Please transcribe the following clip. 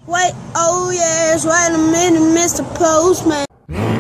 Wait, oh yes, wait a minute, Mr. Postman.